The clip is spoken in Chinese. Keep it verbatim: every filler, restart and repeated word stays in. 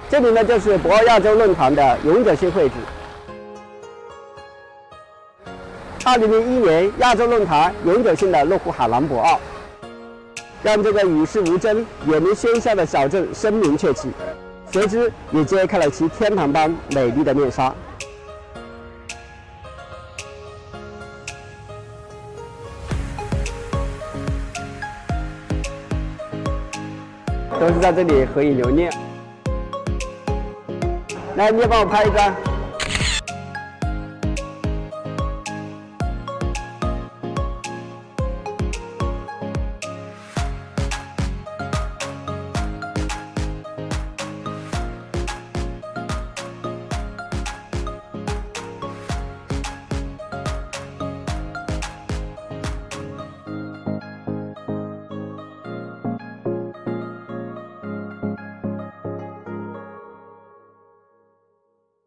这里呢就是博鳌亚洲论坛的永久性会址。二零零一年亚洲论坛永久性的落户海南博鳌，让这个与世无争、远离喧嚣的小镇声名鹊起，随之也揭开了其天堂般美丽的面纱。都是在这里合影留念。来，你也帮我拍一张。